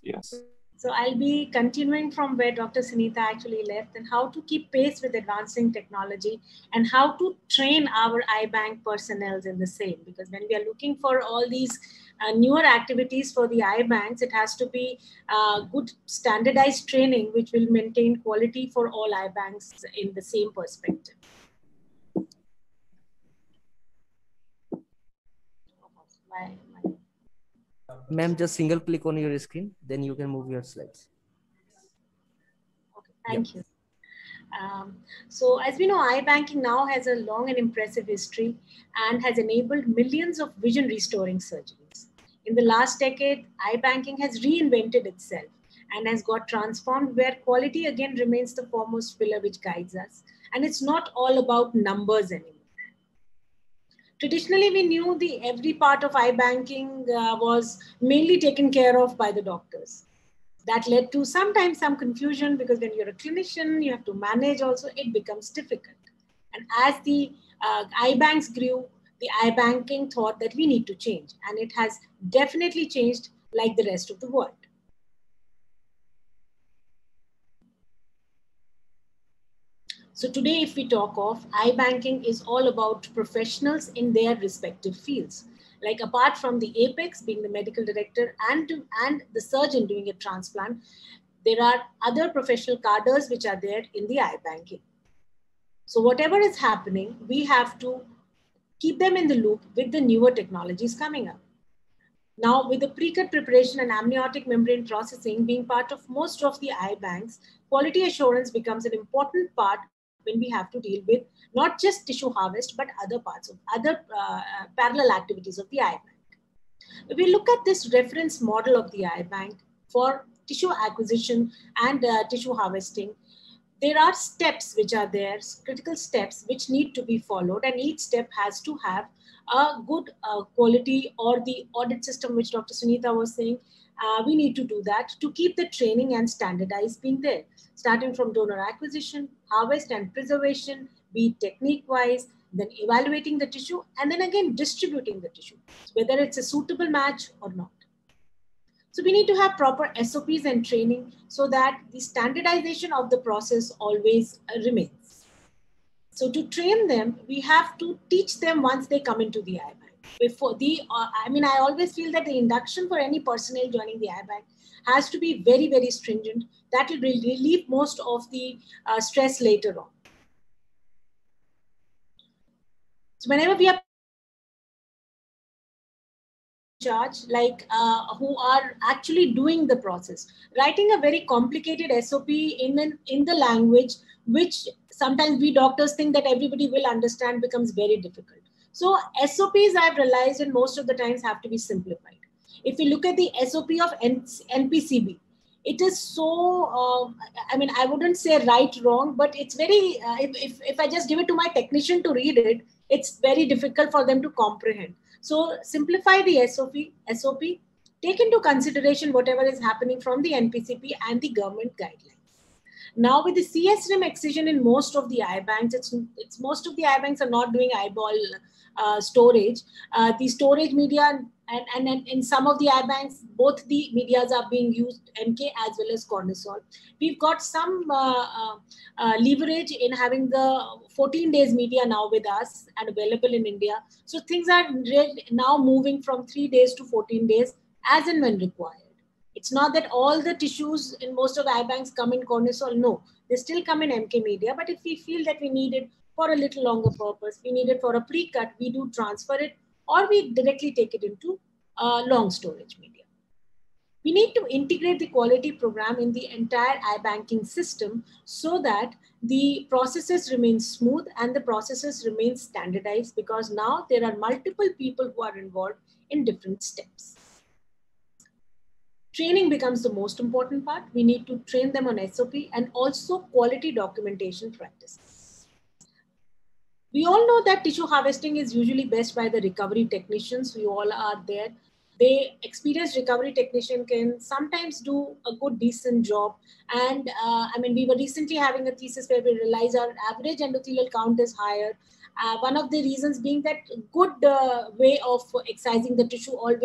Yes. So I'll be continuing from where Dr. Sunita actually left, and how to keep pace with advancing technology and how to train our iBank personnel in the same. Because when we are looking for all these newer activities for the iBanks, it has to be good standardized training, which will maintain quality for all iBanks in the same perspective. Ma'am, just single click on your screen, then you can move your slides. Okay, thank you. So as we know, iBanking now has a long and impressive history and has enabled millions of vision restoring surgeries. In the last decade, iBanking has reinvented itself and has got transformed, where quality again remains the foremost pillar which guides us. And it's not all about numbers anymore. Traditionally, we knew the every part of iBanking was mainly taken care of by the doctors. That led to sometimes some confusion, because when you're a clinician, you have to manage also, it becomes difficult. And as the iBanks grew, the iBanking thought that we need to change, and it has definitely changed like the rest of the world. So today, if we talk of iBanking, is all about professionals in their respective fields. Like apart from the apex being the medical director and the surgeon doing a transplant, there are other professional cadres which are there in the iBanking. So whatever is happening, we have to keep them in the loop with the newer technologies coming up. Now, with the pre-cut preparation and amniotic membrane processing being part of most of the iBanks, quality assurance becomes an important part when we have to deal with not just tissue harvest, but other parts of other parallel activities of the iBank. If we look at this reference model of the iBank for tissue acquisition and tissue harvesting, there are steps which are there, critical steps which need to be followed, and each step has to have a good quality, or the audit system which Dr. Sunita was saying. We need to do that to keep the training and standardize being there, starting from donor acquisition, harvest and preservation, be it technique wise, then evaluating the tissue, and then again distributing the tissue, whether it's a suitable match or not. So we need to have proper SOPs and training so that the standardization of the process always remains. So to train them, we have to teach them once they come into the iBank. Before I always feel that the induction for any personnel joining the iBank has to be very, very stringent. That will relieve most of the stress later on. So whenever we are charge, like who are actually doing the process, writing a very complicated SOP in the language which sometimes we doctors think that everybody will understand becomes very difficult. So SOPs, I've realized, in most of the times have to be simplified. If you look at the SOP of NPCB, it is so, I wouldn't say right, wrong, but it's very, if I just give it to my technician to read it, it's very difficult for them to comprehend. So simplify the SOP, take into consideration whatever is happening from the NPCP and the government guidelines. Now with the CSRIM excision in most of the iBanks, it's most of the iBanks are not doing eyeball storage. The storage media and in some of the iBanks, both the medias are being used, MK as well as Cortisol. We've got some leverage in having the 14 days media now with us and available in India. So things are now moving from 3 days to 14 days as and when required. It's not that all the tissues in most of the iBanks come in Cortisol. No, they still come in MK media. But if we feel that we need it for a little longer purpose, we need it for a pre-cut, we do transfer it, or we directly take it into long storage media. We need to integrate the quality program in the entire iBanking system so that the processes remain smooth and the processes remain standardized, because now there are multiple people who are involved in different steps. Training becomes the most important part. We need to train them on SOP and also quality documentation practices. We all know that tissue harvesting is usually best by the recovery technicians. We all are there. The experienced recovery technician can sometimes do a good, decent job. And we were recently having a thesis where we realized our average endothelial count is higher. One of the reasons being that good way of excising the tissue always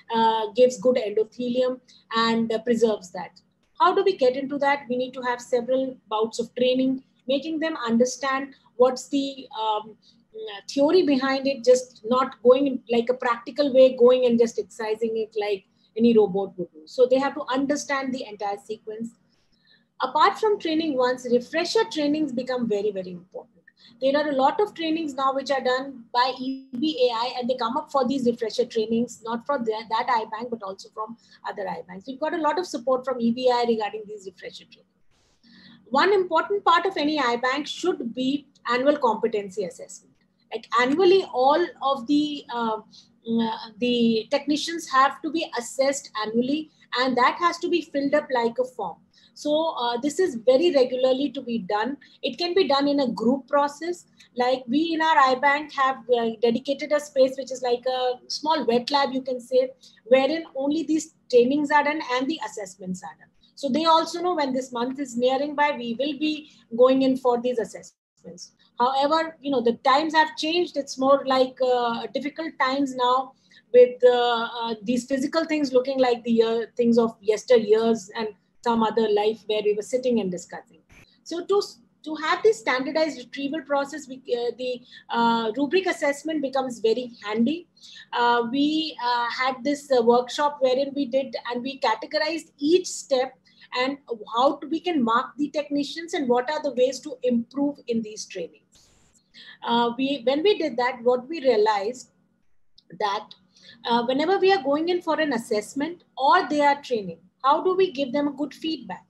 gives good endothelium and preserves that. How do we get into that? We need to have several bouts of training, making them understand what's the theory behind it, just not going in like a practical way, going and just exercising it like any robot would do. So they have to understand the entire sequence. Apart from training once, refresher trainings become very, very important. There are a lot of trainings now which are done by EBAI, and they come up for these refresher trainings, not from that iBank, but also from other iBanks. We've got a lot of support from EBAI regarding these refresher trainings. One important part of any iBank should be annual competency assessment. Like annually, all of the technicians have to be assessed annually, and that has to be filled up like a form. So this is very regularly to be done. It can be done in a group process. Like we in our iBank have dedicated a space which is like a small wet lab, you can say, wherein only these trainings are done and the assessments are done. So they also know when this month is nearing by, we will be going in for these assessments. However, the times have changed. It's more like difficult times now with these physical things looking like the things of yesteryears and some other life where we were sitting and discussing. So to have this standardized retrieval process, the rubric assessment becomes very handy. We had this workshop wherein we did and we categorized each step and how we can mark the technicians and what are the ways to improve in these trainings. When we did that, what we realized that whenever we are going in for an assessment or they are training, how do we give them a good feedback?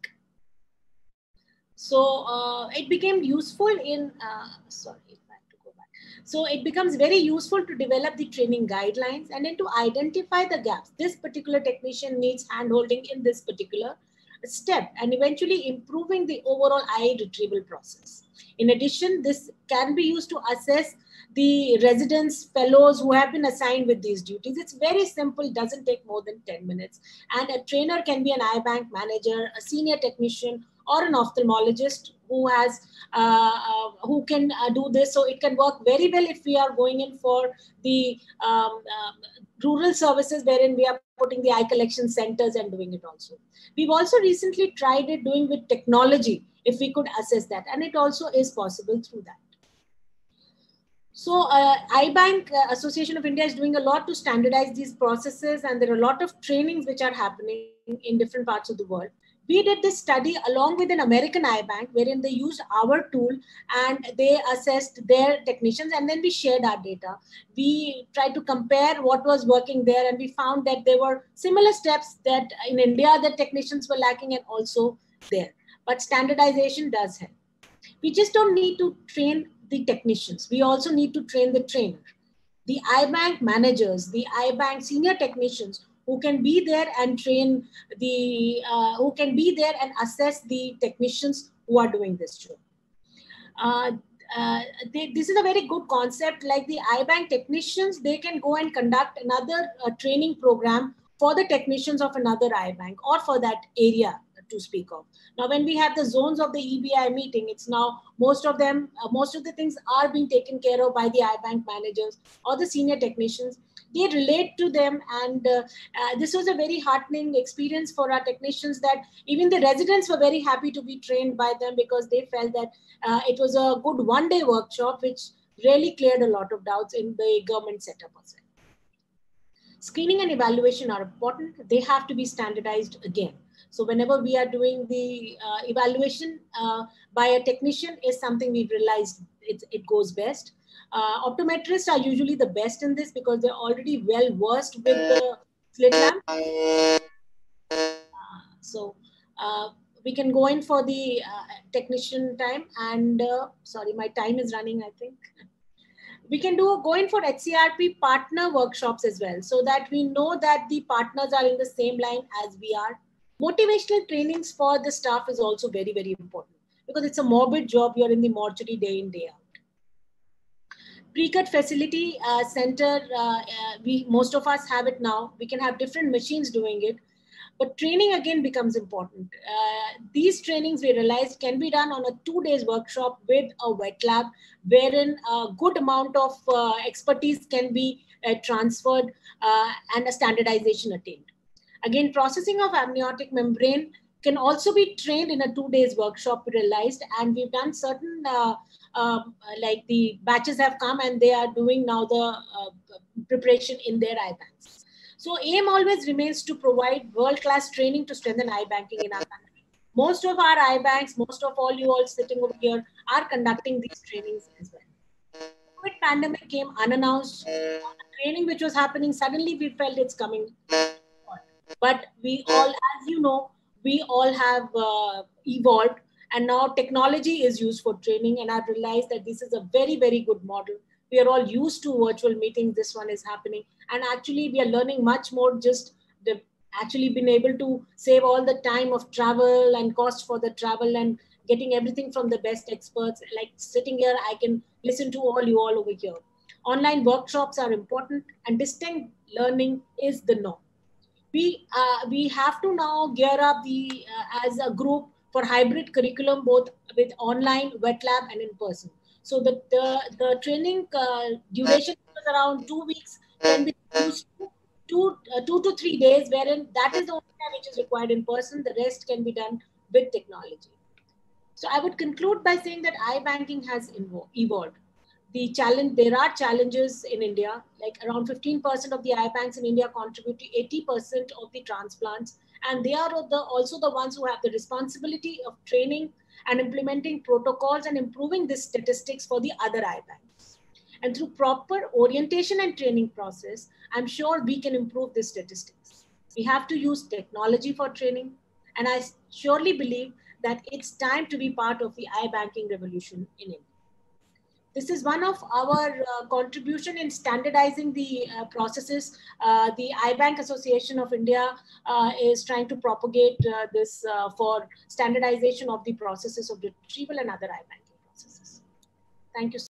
So it became useful in, So it becomes very useful to develop the training guidelines and then to identify the gaps. This particular technician needs handholding in this particular step and eventually improving the overall eye retrieval process. In addition, this can be used to assess the residents, fellows who have been assigned with these duties. It's very simple, doesn't take more than 10 minutes. And a trainer can be an iBank manager, a senior technician, or an ophthalmologist who has who can do this. So it can work very well if we are going in for the rural services wherein we are putting the eye collection centers and doing it also. We've also recently tried it doing with technology, if we could assess that, and it also is possible through that. So iBank Association of India is doing a lot to standardize these processes, and there are a lot of trainings which are happening in different parts of the world. We did this study along with an American iBank wherein they used our tool and they assessed their technicians, and then we shared our data. We tried to compare what was working there, and we found that there were similar steps that in India the technicians were lacking and also there. But standardization does help. We just don't need to train the technicians. We also need to train the trainer. The iBank managers, the iBank senior technicians who can be there and train the, who can be there and assess the technicians who are doing this job. This is a very good concept. Like the iBank technicians, they can go and conduct another training program for the technicians of another iBank or for that area to speak of. Now, when we have the zones of the EBI meeting, it's now most of them, most of the things are being taken care of by the iBank managers or the senior technicians. They relate to them, and this was a very heartening experience for our technicians, that even the residents were very happy to be trained by them because they felt that it was a good one-day workshop which really cleared a lot of doubts in the government setup as well. Screening and evaluation are important. They have to be standardized again. So whenever we are doing the evaluation by a technician is something we've realized it goes best. Optometrists are usually the best in this because they're already well versed with the slit lamp. So we can go in for the technician time, and sorry, my time is running, I think. We can go in for HCRP partner workshops as well, so that we know that the partners are in the same line as we are. Motivational trainings for the staff is also very, very important because it's a morbid job. You're in the mortuary day in, day out. Pre-cut facility center, most of us have it now. We can have different machines doing it. But training again becomes important. These trainings we realized can be done on a 2 days workshop with a wet lab, wherein a good amount of expertise can be transferred and a standardization attained. Again, processing of amniotic membrane can also be trained in a 2 days workshop, realized, and we've done certain, like the batches have come and they are doing now the preparation in their iBanks. So aim always remains to provide world-class training to strengthen iBanking in our country. Most of our iBanks, most of all you all sitting over here are conducting these trainings as well. COVID pandemic came unannounced. Training which was happening, suddenly we felt it's coming. But we all, as you know, we all have evolved, and now technology is used for training. And I've realized that this is a very, very good model. We are all used to virtual meetings. This one is happening. And actually, we are learning much more, just the actually been able to save all the time of travel and cost for the travel and getting everything from the best experts. Like sitting here, I can listen to all you all over here. Online workshops are important, and distant learning is the norm. We have to now gear up the as a group for hybrid curriculum, both with online, wet lab, and in person. So the training duration was around 2 weeks, can be reduced to 2 to 3 days, wherein that is the only time which is required in person. The rest can be done with technology. So I would conclude by saying that iBanking has evolved. There are challenges in India, like around 15% of the iBanks in India contribute to 80% of the transplants. And they are also the ones who have the responsibility of training and implementing protocols and improving the statistics for the other iBanks. And through proper orientation and training process, I'm sure we can improve the statistics. We have to use technology for training. And I surely believe that it's time to be part of the iBanking revolution in India. This is one of our contribution in standardizing the processes. The iBank Association of India is trying to propagate this for standardization of the processes of retrieval and other iBanking processes. Thank you.